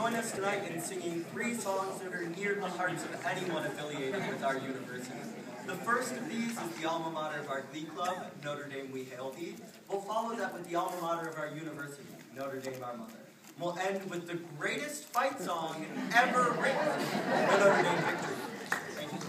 join us tonight in singing 3 songs that are near the hearts of anyone affiliated with our university. The first of these is the alma mater of our Glee club, Notre Dame We Hail Thee. We'll follow that with the alma mater of our university, Notre Dame Our Mother. We'll end with the greatest fight song ever written, the Notre Dame Victory. Thank you.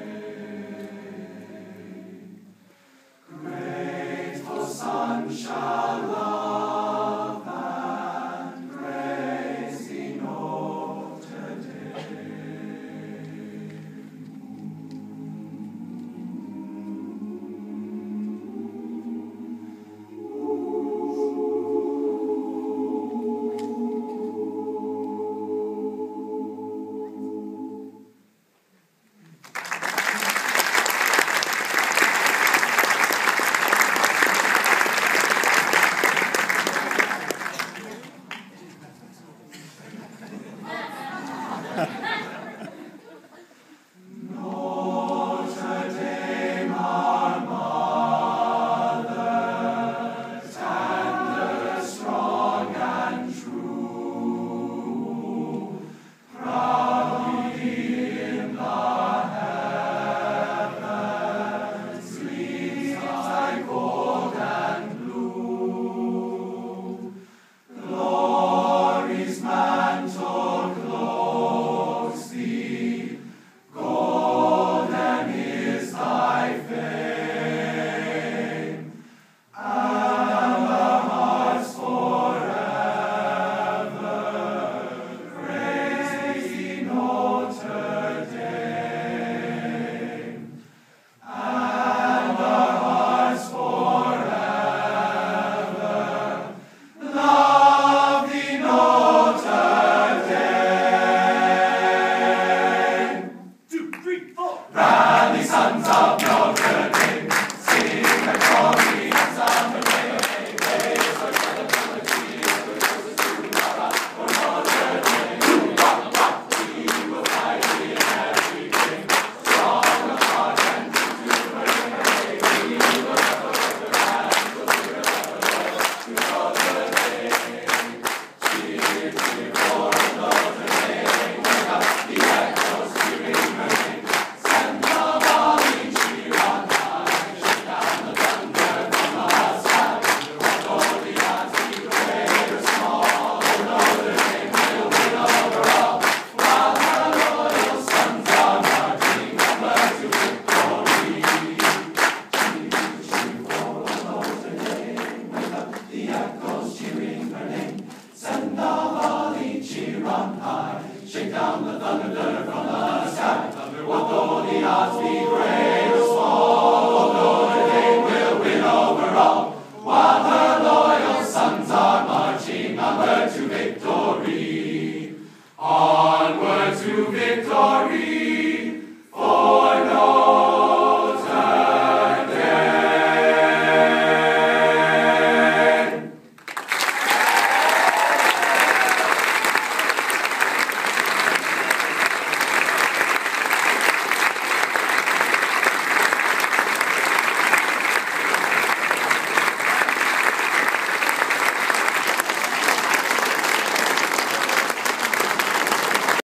Sunshine.